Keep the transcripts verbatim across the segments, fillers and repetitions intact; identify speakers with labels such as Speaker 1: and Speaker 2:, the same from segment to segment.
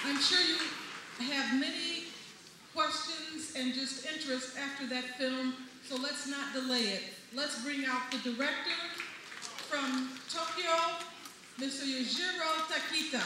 Speaker 1: I'm sure you have many questions and just interest after that film, so let's not delay it. Let's bring out the director from Tokyo, Mister Yujiro Takita.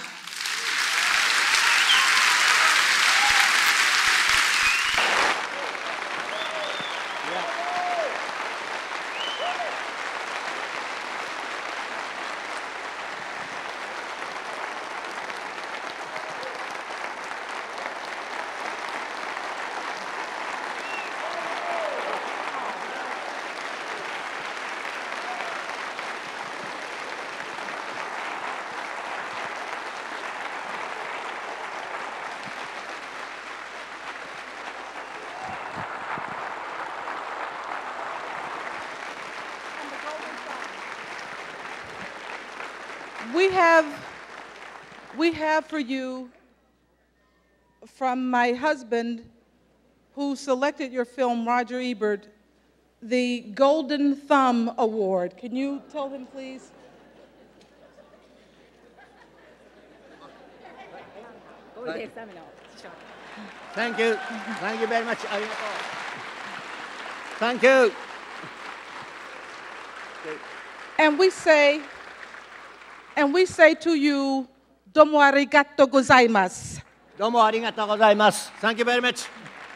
Speaker 1: We have, we have for you from my husband, who selected your film, Roger Ebert, the Golden Thumb Award. Can you tell him, please?
Speaker 2: Thank you. Thank you very much. Thank you.
Speaker 1: And we say, and we say to you, domo arigato gozaimasu.
Speaker 2: Domo arigatou gozaimasu. Thank you very much.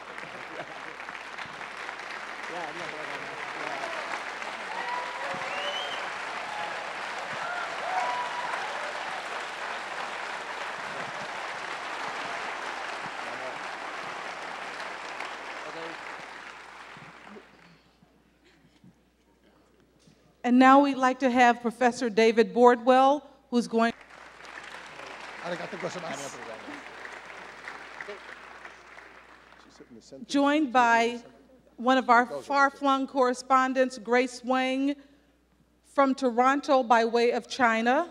Speaker 1: And now we'd like to have Professor David Bordwell, who's going. Joined by one of our far-flung correspondents, Grace Wang, from Toronto by way of China.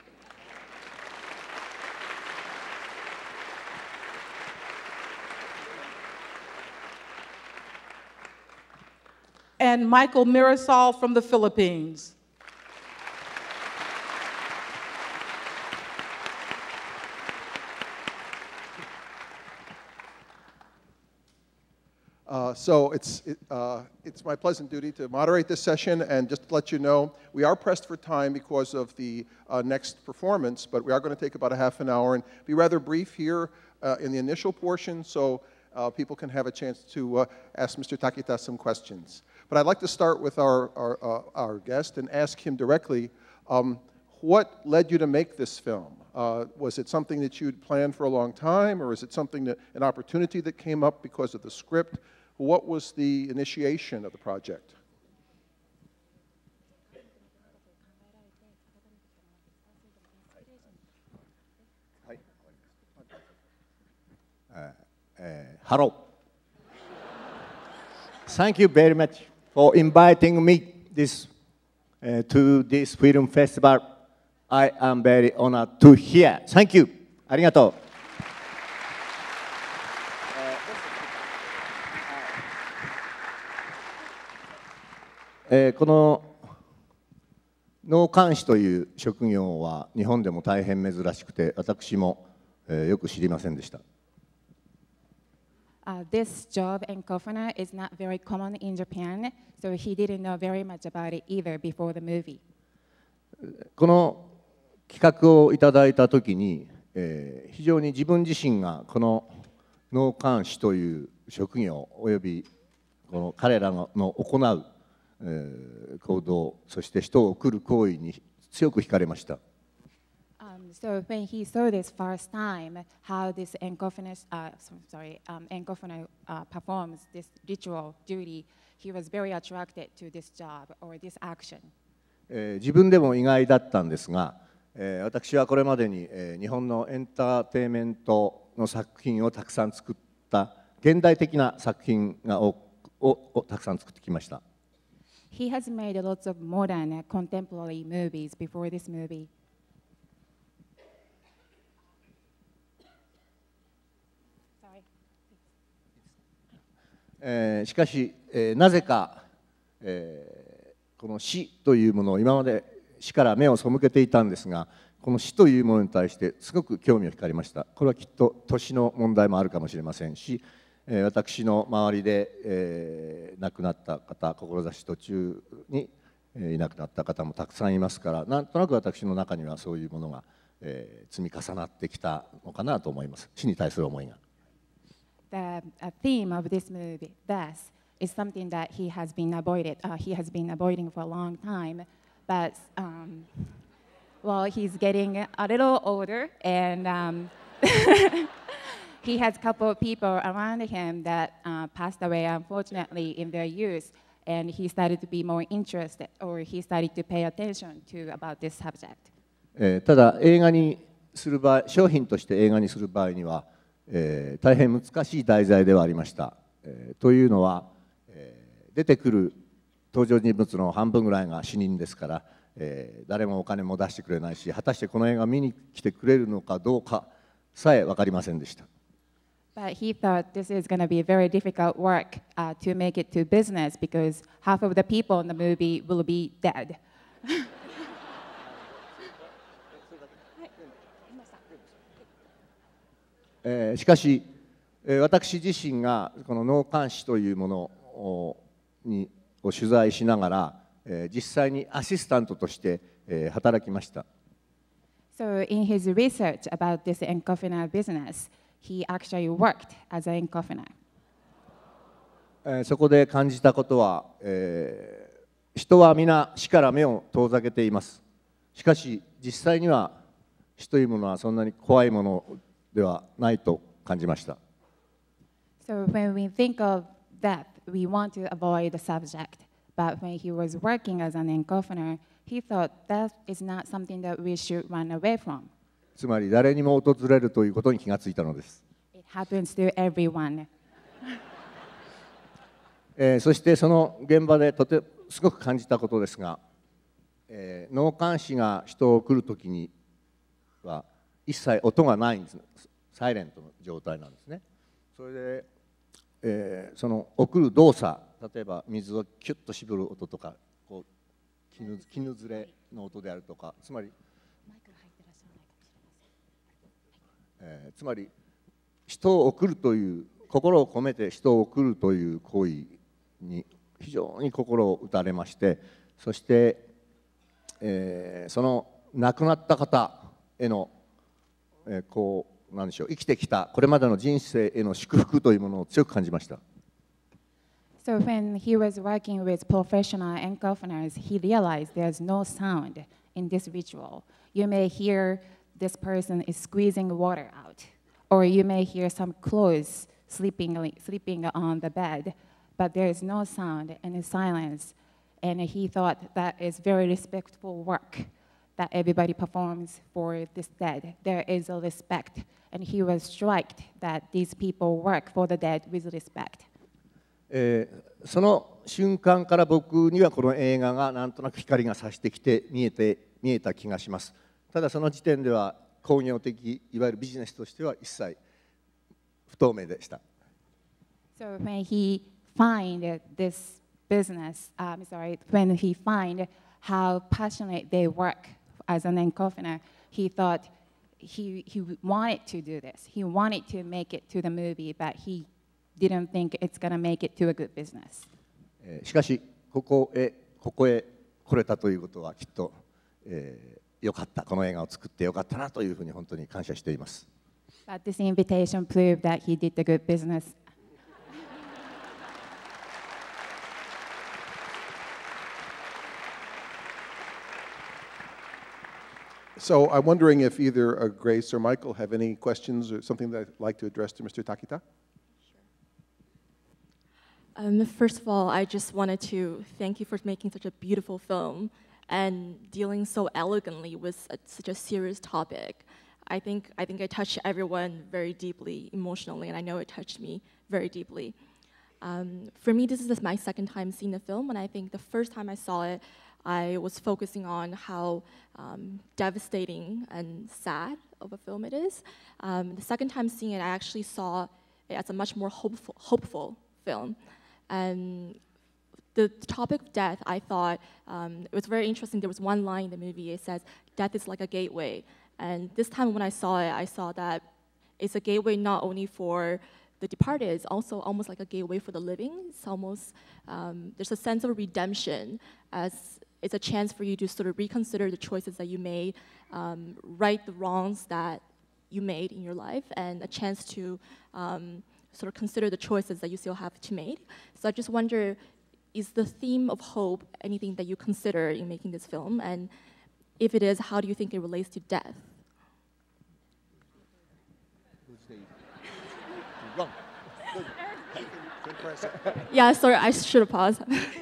Speaker 1: And Michael Mirasol from the Philippines.
Speaker 3: Uh, so it's, it, uh, it's my pleasant duty to moderate this session, and just to let you know, we are pressed for time because of the uh, next performance, but we are going to take about a half an hour and be rather brief here uh, in the initial portion, so uh, people can have a chance to uh, ask Mister Takita some questions. But I'd like to start with our, our, uh, our guest and ask him directly, um, what led you to make this film? Uh, was it something that you'd planned for a long time, or is it something that, an opportunity that came up because of the script? What was the initiation of the project?
Speaker 2: Uh, uh, hello. Thank you very much for inviting me this, uh, to this film festival. I am very honored to hear. Thank you. ありがとう。えー、この納棺師という職業は日本でも大変珍しくて、私も、えー、よく知りませんでした。
Speaker 4: Uh, this job in Kofuna is not very common in Japan, so he didn't know very much about it either before the movie.
Speaker 2: この企画をいただいたときに、えー、非常に自分自身がこの納棺師という職業およびこの彼らの行う、えー、行動、そして人を送る行為に強く惹かれました。
Speaker 4: Um, so when he saw this first time, how this Enkofuna, uh, sorry, um, Enkofuna uh, performs this ritual duty, he was very attracted to this job or this action.
Speaker 2: えー、自分でも意外だったんですが、えー、私はこれまでに、えー、日本のエンターテインメントの作品をたくさん作った現代的な作品がをををたくさん作ってきました。
Speaker 4: He has made lots of modern uh, contemporary movies before this movie.
Speaker 2: えー、しかし、えー、なぜか、えー、この死というものを今まで死から目を背けていたんですが、 この死というものに対してすごく興味を惹かれました。これはきっと年の問題もあるかもしれませんし、えー、私の周りで、えー、亡くなった方、志途中に、えー、いなくなった方もたくさんいますから、なんとなく私の中にはそういうものが、えー、積み重なってきたのかなと思います。死に対する思いが。
Speaker 4: The uh, theme of this movie, death, is something that he has been avoided. Uh, he has been avoiding for a long time, but um, well, he's getting a little older, and um, he has a couple of people around him that uh, passed away, unfortunately, in their youth, and he started to be more interested, or he started to pay attention to about this subject.
Speaker 2: えー、ただ映画にする場合、商品として映画にする場合には、えー、大変難しい題材ではありました。えー、というのは、えー、出てくる登場人物の半分ぐらいが死人ですから、えー、誰もお金も出してくれないし、果たしてこの映画を見に来てくれるのかどうかさえ分かりませんでした。
Speaker 4: But he thought this is going to be a very difficult work uh, to make it to business because half of the people in the movie will be dead.
Speaker 2: えー、しかし、えー、私自身がこの脳幹視というものをにを取材しながら、えー、実際にアシスタントとして、えー、働きました。
Speaker 4: So in his research about this Encofiner business, he actually worked as an Encofiner.
Speaker 2: えー、そこで感じたことは、えー、人は皆死から目を遠ざけています。しかし実際には死というものはそんなに怖いものではないと感じました。
Speaker 4: So when we think of death, we want to avoid the subject. But when he was working as an Encofiner, he thought death is not something that we should run away from.
Speaker 2: つまり誰にも訪れるということに気がついたのです。
Speaker 4: It happens to everyone.
Speaker 2: えー、そしてその現場でとてすごく感じたことですが、えー、脳幹視が人を送るときには一切音がないんです。サイレントの状態なんですね。それで、えー、その送る動作、例えば水をキュッと絞る音とか、こう絹絹ずれの音であるとか、つまり、えー、つまり人を送るという心を込めて人を送るという行為に非常に心を打たれまして、そして、えー、その亡くなった方への、えー、こうなんでしょう、生きてきたこれまでの人生への祝福というものを強く感じました。
Speaker 4: So when he was working with professional Encofiners, he realized there's no sound in this ritual. You may hear this person is squeezing water out, or you may hear some clothes sleeping, sleeping on the bed, but there is no sound and silence. And he thought that is very respectful work that everybody performs for this dead. There is a respect, and he was struck that these people work for the dead with respect.
Speaker 2: えー、その瞬間から僕にはこの映画がなんとなく光が差してきて見えて見えた気がします。ただその時点では工業的いわゆるビジネスとしては一切不透明でした。
Speaker 4: So when he find this business, I'm sorry, when he find how passionate they work as an Encofiner, he thought he he wanted to do this. He wanted to make it to the movie, but he didn't think it's gonna make it to a good business.
Speaker 2: しかしここへここへ来れたということはきっと、えー、よかった、この映画を作ってよかったなというふうに本当に感謝しています。
Speaker 4: But this invitation proved that he did the good business.
Speaker 3: So I'm wondering if either uh, Grace or Michael have any questions or something that I'd like to address to Mister Takita?
Speaker 5: Um, first of all, I just wanted to thank you for making such a beautiful film and dealing so elegantly with a, such a serious topic. I think I think it touched everyone very deeply emotionally, and I know it touched me very deeply. Um, for me, this is my second time seeing the film, and I think the first time I saw it, I was focusing on how um, devastating and sad of a film it is. Um, the second time seeing it, I actually saw it as a much more hopeful, hopeful film. And the topic of death, I thought um, it was very interesting. There was one line in the movie, it says, death is like a gateway. And this time when I saw it, I saw that it's a gateway not only for the departed, it's also almost like a gateway for the living. It's almost, um, there's a sense of redemption, as it's a chance for you to sort of reconsider the choices that you made, um, right the wrongs that you made in your life, and a chance to um, sort of consider the choices that you still have to make. So I just wonder, is the theme of hope anything that you consider in making this film? And if it is, how do you think it relates to death? Yeah, sorry, I should have paused.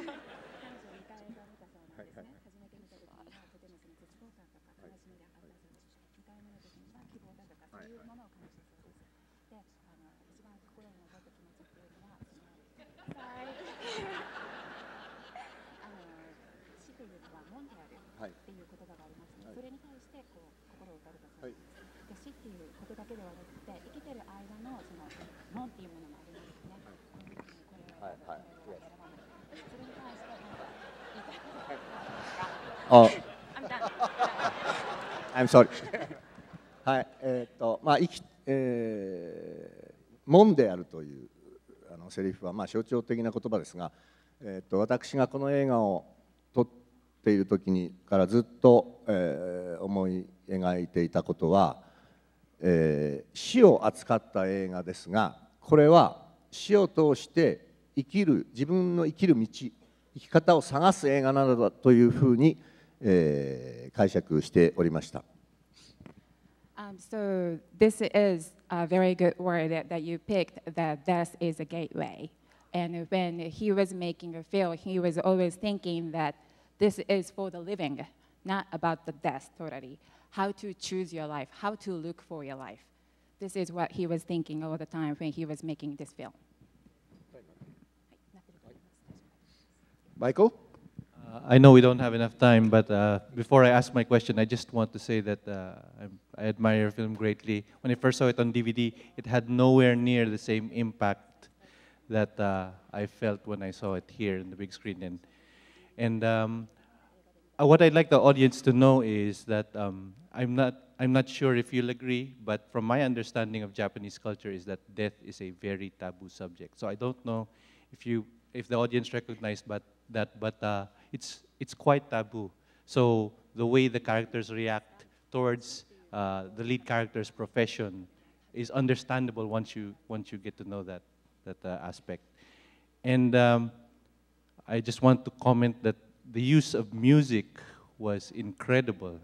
Speaker 2: あ、I'm sorry はい、えーっとまあ生き、えー、門であるというあのセリフはまあ象徴的な言葉ですが、えーっと私がこの映画を撮っている時にからずっと、えー、思い描いていたことは、えー、死を扱った映画ですが、これは死を通して生きる自分の生きる道、生き方を探す映画なのだというふうに、えー、解釈しておりました。
Speaker 4: Um, so this is a very good word that, that you picked, that death is a gateway. And when he was making a film, he was always thinking that this is for the living, not about the death totally. How to choose your life, how to look for your life. This is what he was thinking all the time when he was making this film.
Speaker 3: Michael?
Speaker 6: Uh, I know we don't have enough time, but uh, before I ask my question, I just want to say that uh, I admire your film greatly. When I first saw it on D V D, it had nowhere near the same impact that uh, I felt when I saw it here in the big screen. And, and um, uh, what I'd like the audience to know is that um, I'm not, I'm not sure if you'll agree, but from my understanding of Japanese culture is that death is a very taboo subject. So I don't know if you, if the audience recognized but that, but uh, it's, it's quite taboo. So the way the characters react towards uh, the lead character's profession is understandable once you, once you get to know that, that uh, aspect. And um, I just want to comment that the use of music was incredible.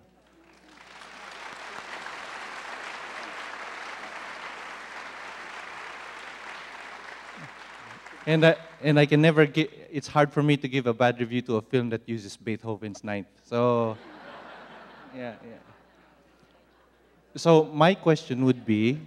Speaker 6: And I, and I can never get, it's hard for me to give a bad review to a film that uses Beethoven's Ninth. So, yeah, yeah. So my question would be,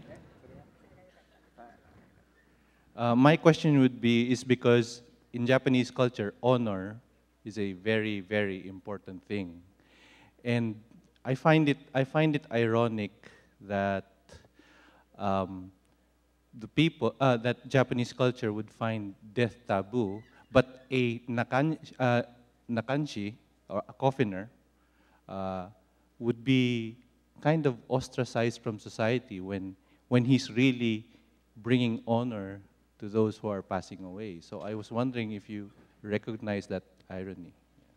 Speaker 6: uh, my question would be, is because in Japanese culture, honor is a very, very important thing. And I find it, I find it ironic that um, the people, uh, that Japanese culture would find death taboo, but a nakan, uh, nakanshi, or a coffiner, uh, would be kind of ostracized from society when, when he's really bringing honor to those who are passing away. So I was wondering if you recognize that irony.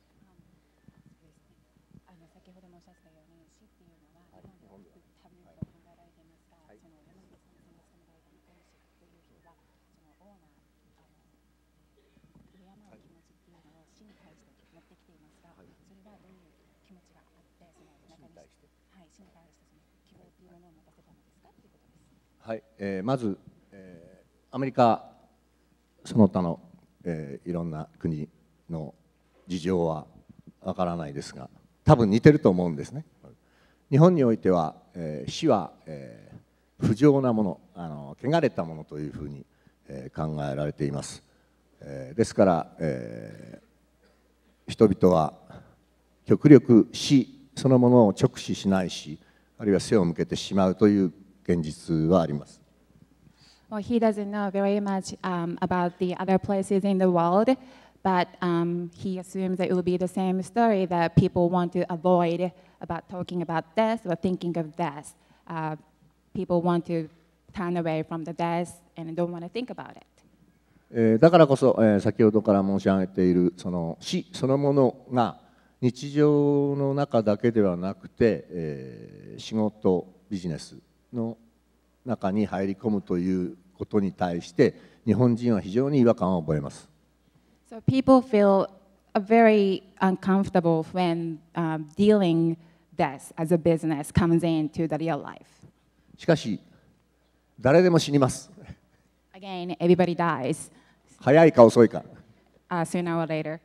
Speaker 2: はい、えー、まず、えー、アメリカその他の、えー、いろんな国の事情はわからないですが、多分似てると思うんですね。日本においては、えー、死は、えー、不浄なもの、あの汚れたものというふうに、えー、考えられています。えー、ですから、えー、人々は極力死そのものを直視しないし、あるいは背を向けてしまうという現実はあります。
Speaker 4: Well, he doesn't know very much um, about the other places in the world, but um, he assumes that it will be the same story, that people want to avoid about talking about death or thinking of death. Uh, people want to turn away from the death and don't want to think about it.
Speaker 2: えーだからこそ、えー先ほどから申し上げているその死そのものが日常の中だけではなくて、えー仕事ビジネスの中に入り込むということに対して日本人は非常に違和感を覚えます。
Speaker 4: So people feel uh, very uncomfortable when um, dealing death as a business comes into the real life.
Speaker 2: しかし誰でも死にます。
Speaker 4: Again, everybody dies
Speaker 2: 早いか遅いか。
Speaker 4: uh, sooner or later.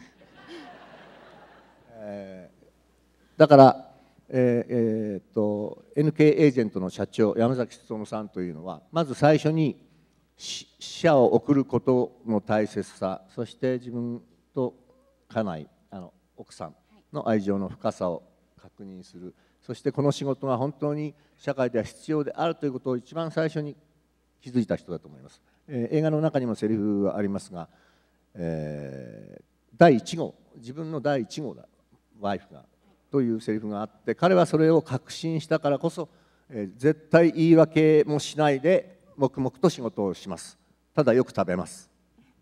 Speaker 2: だからえーえーっと エヌケー エージェントの社長山崎努さんというのはまず最初に死者を送ることの大切さ、そして自分と家内あの奥さんの愛情の深さを確認する、そしてこの仕事が本当に社会では必要であるということを一番最初に気づいた人だと思います。えー映画の中にもセリフがありますが、えーだいいち号、自分のだいいち号だワイフがというセリフがあって、彼はそれを確信したからこそ、えー絶対言い訳もしないで黙々と仕事をします。ただよく食べます。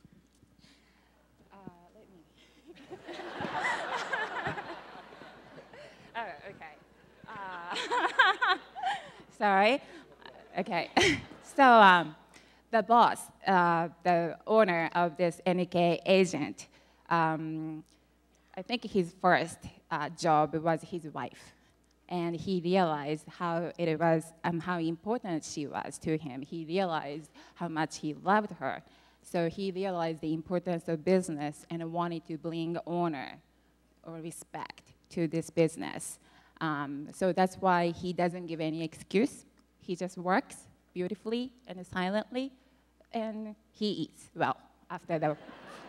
Speaker 4: Oh, okay. Uh, sorry. Okay. So um, the boss, uh, the owner of this N K agent, um, I think his first uh, job was his wife. And he realized how it was, um, how important she was to him. He realized how much he loved her. So he realized the importance of business and wanted to bring honor or respect to this business. Um, so that's why he doesn't give any excuse. He just works beautifully and silently, and he eats well after the.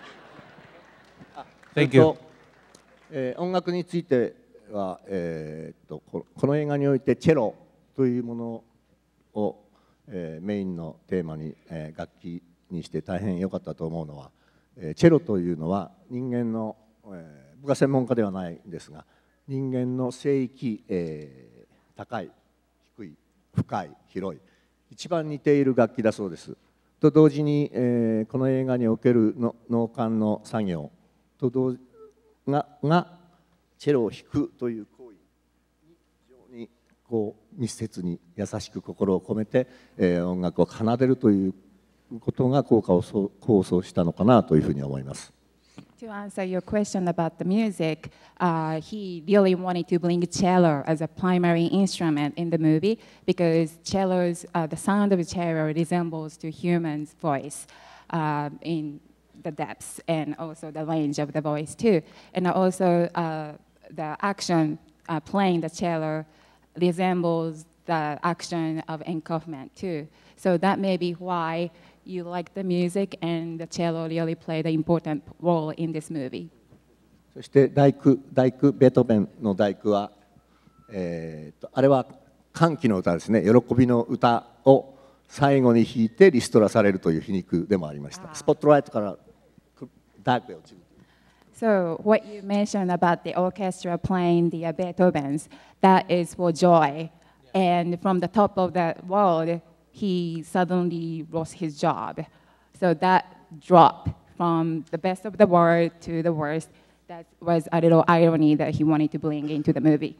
Speaker 6: Thank
Speaker 2: そ
Speaker 6: you.
Speaker 2: れとえー音楽については、えーっとここの映画においてチェロというものを、えーメインのテーマに、えー楽器にして大変良かったと思うのは、えーチェロというのは人間の、えー僕は専門家ではないんですが、人間の声域、えー高い低い深い広い一番似ている楽器だそうです。と同時に、えーこの映画におけるの脳幹の作業と同ががチェロを弾くという行為に非常にこう密接に優しく心を込めて、えー音楽を奏でるということが効果をそう構想したのかなというふうに思います。
Speaker 4: To answer your question about the music, uh, he really wanted to bring cello as a primary instrument in the movie because cellos, uh, the sound of cello resembles to human's voice uh, in the depths and also the range of the voice too. And also uh, the action uh, playing the cello resembles the action of Enkaufman too. So that may be why you like the music and the cello really played an important role in this movie.
Speaker 2: そして第九第九ベートーベンの第九は、えーとあれは歓喜の歌ですね。喜びの歌を最後に弾いてリストラされるという皮肉でもありました。スポットライトからダークへ落ちる。
Speaker 4: So what you mentioned about the orchestra playing the uh, Beethoven's, that is for joy. And from the top of the world, he suddenly lost his job. So that drop from the best of the world to the worst, that was a little irony that he wanted to bring into the movie.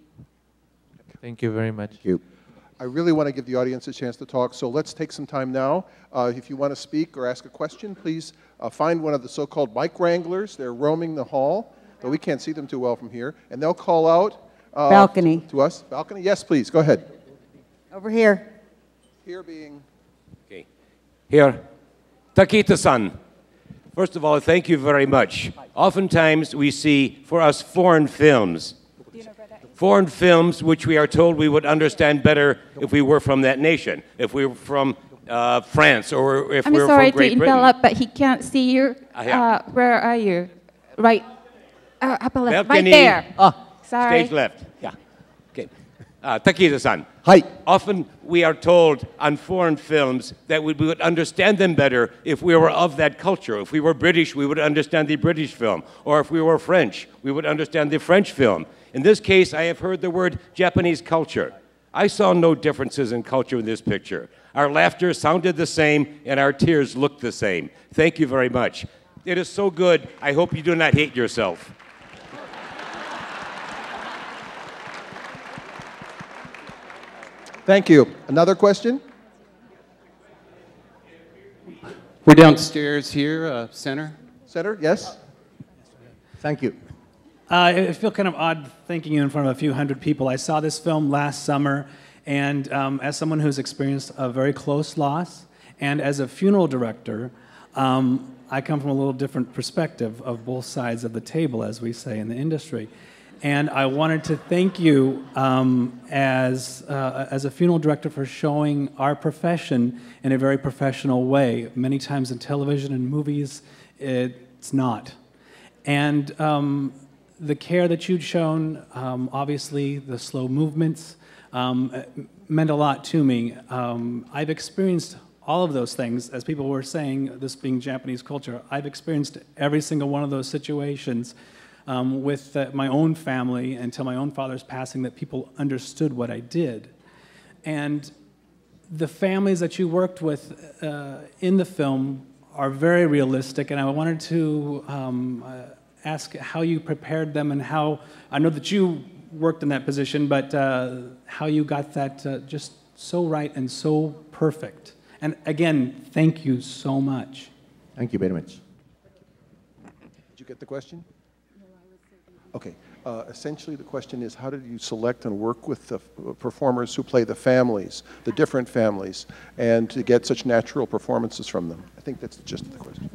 Speaker 6: Thank you very much.
Speaker 2: Thank you.
Speaker 3: I really want to give the audience a chance to talk, so let's take some time now. Uh, if you want to speak or ask a question, please uh, find one of the so-called mic wranglers. They're roaming the hall, though we can't see them too well from here, and they'll call out uh,
Speaker 7: Balcony.
Speaker 3: to us. Balcony, yes, please, go ahead.
Speaker 7: Over here.
Speaker 3: Here being...
Speaker 8: Okay. Here, Takita-san. First of all, thank you very much. Oftentimes we see, for us, foreign films. Foreign films which we are told we would understand better if we were from that nation, if we were from uh, France or if
Speaker 4: I'm
Speaker 8: we were
Speaker 4: sorry
Speaker 8: from Great
Speaker 4: to
Speaker 8: Britain.
Speaker 4: interrupt, but he can't see you.
Speaker 8: Uh, yeah.
Speaker 4: Uh, where are you? Right. Uh, upper left. Right
Speaker 8: Balcony.
Speaker 4: there.
Speaker 2: Ah.
Speaker 4: Sorry.
Speaker 8: Stage left. Yeah. Okay. Uh, Takita-san.
Speaker 2: はい。
Speaker 8: Often we are told on foreign films that we would understand them better if we were of that culture. If we were British, we would understand the British film. Or if we were French, we would understand the French film. In this case, I have heard the word Japanese culture. I saw no differences in culture in this picture. Our laughter sounded the same, and our tears looked the same. Thank you very much. It is so good. I hope you do not hate yourself.
Speaker 3: Thank you. Another question?
Speaker 7: We're downstairs here, uh, center.
Speaker 3: Center, yes?
Speaker 2: Thank you.
Speaker 9: Uh, I feel kind of odd thanking you in front of a few hundred people. I saw this film last summer, and um, as someone who's experienced a very close loss, and as a funeral director, um, I come from a little different perspective of both sides of the table, as we say in the industry. And I wanted to thank you um, as, uh, as a funeral director for showing our profession in a very professional way. Many times in television and movies, it's not. And um, the care that you'd shown, um, obviously the slow movements, um, meant a lot to me. Um, I've experienced all of those things, as people were saying, this being Japanese culture. I've experienced every single one of those situations um, with uh, my own family until my own father's passing, that people understood what I did. And the families that you worked with uh, in the film are very realistic, and I wanted to um, uh, ask how you prepared them and how, I know that you worked in that position, but uh, how you got that uh, just so right and so perfect. And again, thank you so much.
Speaker 2: Thank you very much.
Speaker 3: Did you get the question? Okay. Uh, essentially, the question is, how did you select and work with the performers who play the families, the different families, and to get such natural performances from them? I think that's the gist of the question.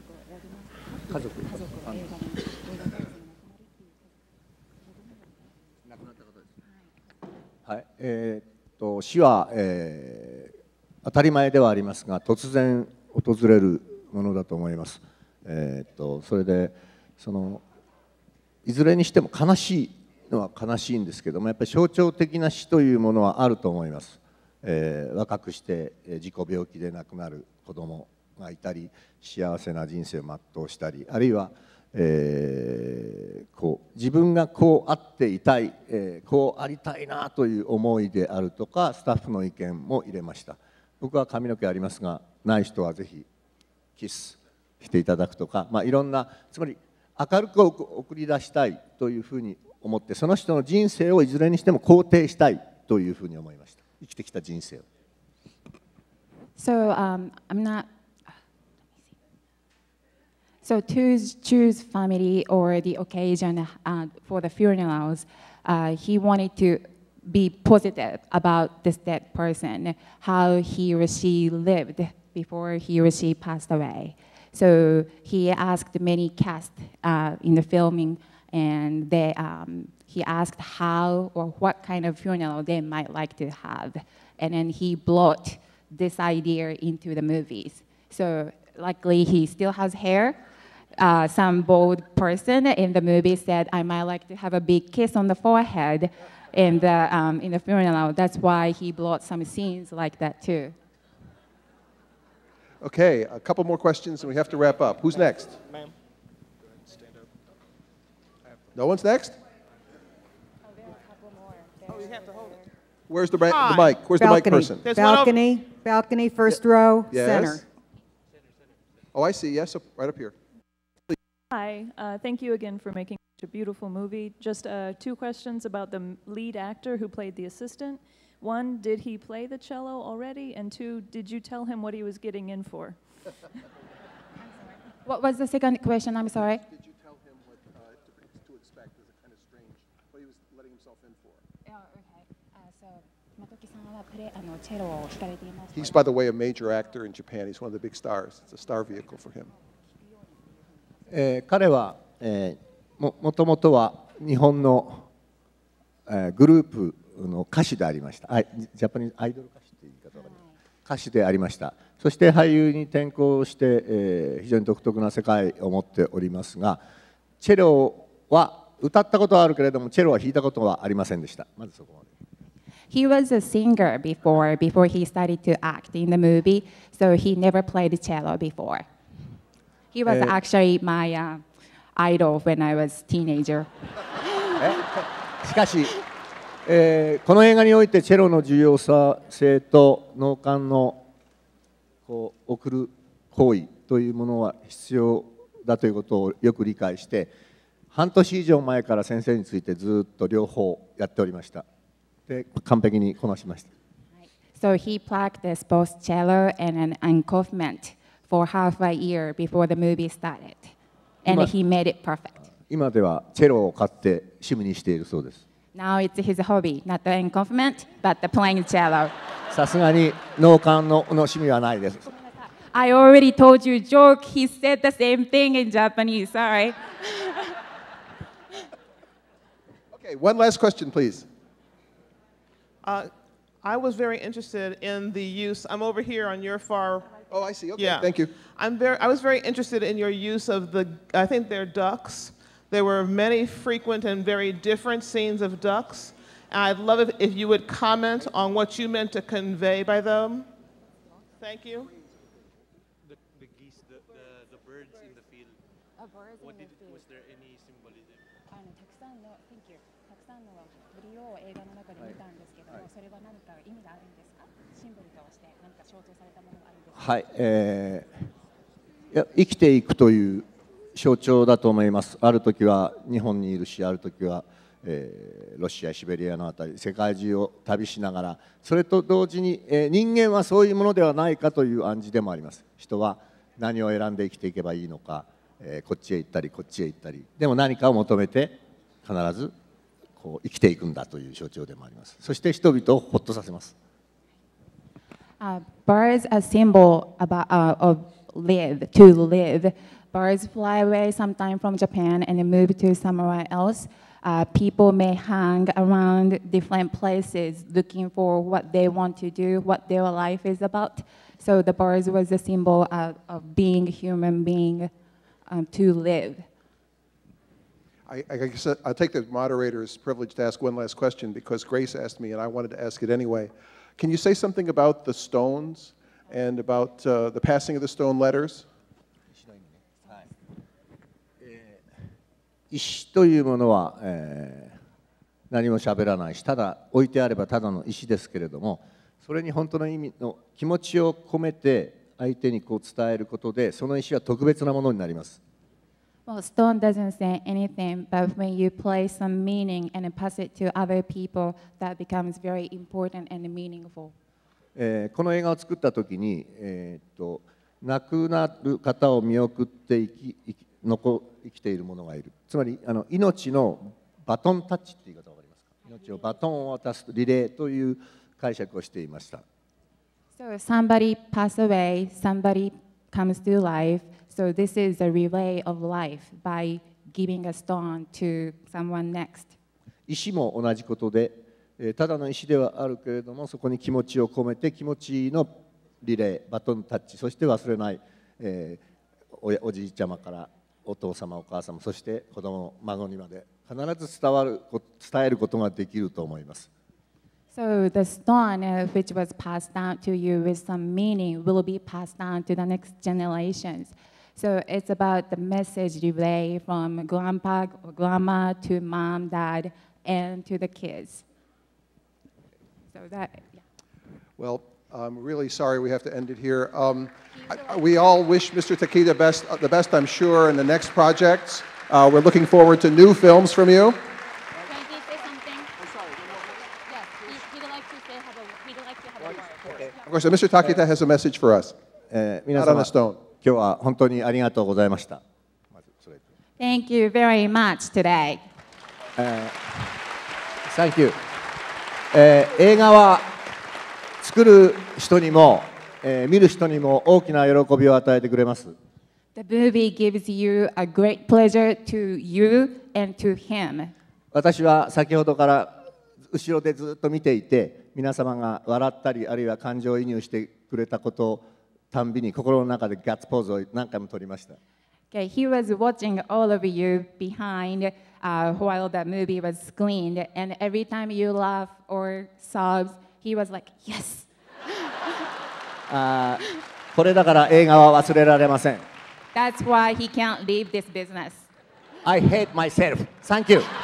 Speaker 2: はい、えーっと死は、えー、当たり前ではありますが、突然訪れるものだと思います。えー、っとそれでそのいずれにしても悲しいのは悲しいんですけども、やっぱり象徴的な死というものはあると思います。えー、若くして自己病気で亡くなる子供がいたり、幸せな人生を全うしたり、あるいはえー、こう自分がこうあっていたい、えー、こうありたいなという思いであるとか、スタッフの意見も入れました。僕は髪の毛ありますが、ない人はぜひキスしていただくとか、まあ、いろんな、つまり明るく送り出したいというふうに思って、その人の人生をいずれにしても肯定したいというふうに思いました。生きてきた人生を。
Speaker 4: So, um, I'm not So to choose family or the occasion uh, for the funerals, uh, he wanted to be positive about this dead person, how he or she lived before he or she passed away. So he asked many cast uh, in the filming, and they, um, he asked how or what kind of funeral they might like to have. And then he brought this idea into the movies. So luckily he still has hair. Uh, some bold person in the movie said, I might like to have a big kiss on the forehead in the, um, in the funeral. That's why he brought some scenes like that too.
Speaker 3: Okay, a couple more questions and we have to wrap up. Who's next? Ma'am. No one's next?
Speaker 10: Oh, there are a couple more. Oh, you have to hold it.
Speaker 3: Where's the, the mic? Where's balcony. the mic person?
Speaker 10: There's
Speaker 11: balcony, balcony, first row,
Speaker 3: yes.
Speaker 11: center.
Speaker 3: Oh, I see. Yes, up, right up here.
Speaker 12: Hi, uh, thank you again for making such a beautiful movie. Just uh, two questions about the lead actor who played the assistant. One, did he play the cello already? And two, did you tell him what he was getting in for?
Speaker 4: What was the second question? I'm sorry.
Speaker 3: Did you tell him what uh, to, to expect as a kind of strange, what he was letting himself in for? He's, by the way, a major actor in Japan. He's one of the big stars. It's a star vehicle for him.
Speaker 2: えー、彼は、えー、も, もともとは日本の、えー、グループの歌手でありました。あ、ジャパニーズアイドル歌手という言い方があります。歌手でありました。そして俳優に転向して、えー、非常に独特な世界を持っておりますが、チェロは歌ったことはあるけれども、チェロは弾いたことはありませんでした。まずそこまで。
Speaker 4: He was a singer before, before he started to act in the movie, so he never played cello before. He was actually my uh, idol when I was a teenager.
Speaker 2: しかし、えーこの映画においてチェロの重要性と脳幹のこう送る行為というものは必要だということをよく理解して、半年以上前から先生についてずっと両方やっておりました。で、完璧にこなしました。
Speaker 4: So he practiced both cello and an uncoughment for half a year before the movie started, and he made it perfect.
Speaker 2: 今ではチェロを買って趣味にしているそうです。
Speaker 4: Now it's his hobby, not the uncoughment, but the playing cello.
Speaker 2: さすがに脳幹のの趣味はないです。
Speaker 4: I already told you joke. He said the same thing in Japanese. Sorry.
Speaker 3: Okay, one last question, please.
Speaker 10: Uh, I was very interested in the use. I'm over here on your far.
Speaker 3: Oh, I see. Okay,
Speaker 10: yeah.
Speaker 3: thank you.
Speaker 10: I'm very. I was very interested in your use of the. I think they're ducks. There were many frequent and very different scenes of ducks. And I'd love it if you would comment on what you meant to convey by them. Thank you.
Speaker 6: The, the geese, the, the, the birds in the field.
Speaker 4: Oh, birds
Speaker 6: what
Speaker 4: in
Speaker 6: did,
Speaker 4: the field.
Speaker 6: Was there any symbolism?
Speaker 4: あのたくさんの Thank you. たくさんの鳥を映画の中で見たんですけども、それは何か意味があるんですか？シンボルとして何か象徴されたものがあるんですか？
Speaker 2: はい、えー、いや生きていくという象徴だと思います。ある時は日本にいるし、ある時は、えー、ロシア、シベリアのあたり、世界中を旅しながら、それと同時に、えー、人間はそういうものではないかという暗示でもあります。人は何を選んで生きていけばいいのか、えー、こっちへ行ったりこっちへ行ったり、でも何かを求めて必ずこう生きていくんだという象徴でもあります。そして人々をほっとさせます。
Speaker 4: Uh, birds are symbol about uh, of live to live. Birds fly away sometime from Japan and then move to somewhere else. Uh, people may hang around different places looking for what they want to do, what their life is about. So the birds was a symbol of, of being human being um, to live.
Speaker 3: I, I guess I'll take the moderator's privilege to ask one last question because Grace asked me and I wanted to ask it anyway. Can you say something about the stones and about uh, the passing of the stone letters?
Speaker 2: 石というものは、えー、何も喋らないし、ただ置いてあればただの石ですけれども、それに本当の意味の気持ちを込めて相手にこう伝えることで、その石は特別なものになります。
Speaker 4: Well, stone doesn't say anything, but when you place some meaning and pass it to other people, that becomes very important and meaningful.
Speaker 2: えー、この映画を作った時に、えー、っと亡くなる方を見送って生き生き残生きている者がいる。つまりあの命のバトンタッチって言い方わかりますか？命をバトンを渡すリレーという解釈をしていました。
Speaker 4: So somebody passed away, somebody comes to life. So this is a relay of life by giving a stone to someone next.
Speaker 2: 石も同じことで、えー、ただの石ではあるけれども、そこに気持ちを込めて気持ちのリレー、バトンタッチ、そして忘れない、えー、おやおじいちゃまからお父様お母様、そして子供孫にまで必ず伝わる伝えることができると思います。
Speaker 4: So the stone uh, which was passed down to you with some meaning will be passed down to the next generations. So it's about the message relay from grandpa or grandma to mom, dad, and to the kids. So that, yeah.
Speaker 3: Well, I'm really sorry we have to end it here. Um, I, we all wish Mister Takeda best, uh, the best, I'm sure, in the next projects. Uh, we're looking forward to new films from you.
Speaker 4: Can he say something? I'm sorry. Yes, he, he'd like to say have a, he'd like to have a word.
Speaker 3: Okay. Of course, Mister Takeda has a message for us.
Speaker 2: えー、皆
Speaker 3: Not on
Speaker 2: 様
Speaker 3: a stone.
Speaker 2: 今日は本当にありがとうございました。
Speaker 4: Thank you very much today.
Speaker 2: Thank you. えー、映画は作る人にも、えー、見る人にも大きな喜びを与えてくれます。
Speaker 4: The movie gives you a great pleasure to you and to him.
Speaker 2: 私は先ほどから後ろでずっと見ていて、皆様が笑ったりあるいは感情移入してくれたことをたんびに心の中でガッツポーズを何回も取りました。
Speaker 4: Okay, he was watching all of you behind uh, while the movie was screened, and every time you laugh or sobs, he was like, "Yes."
Speaker 2: あこれだから映画は忘れられません。
Speaker 4: That's why he can't leave this business.
Speaker 2: I hate myself. Thank you.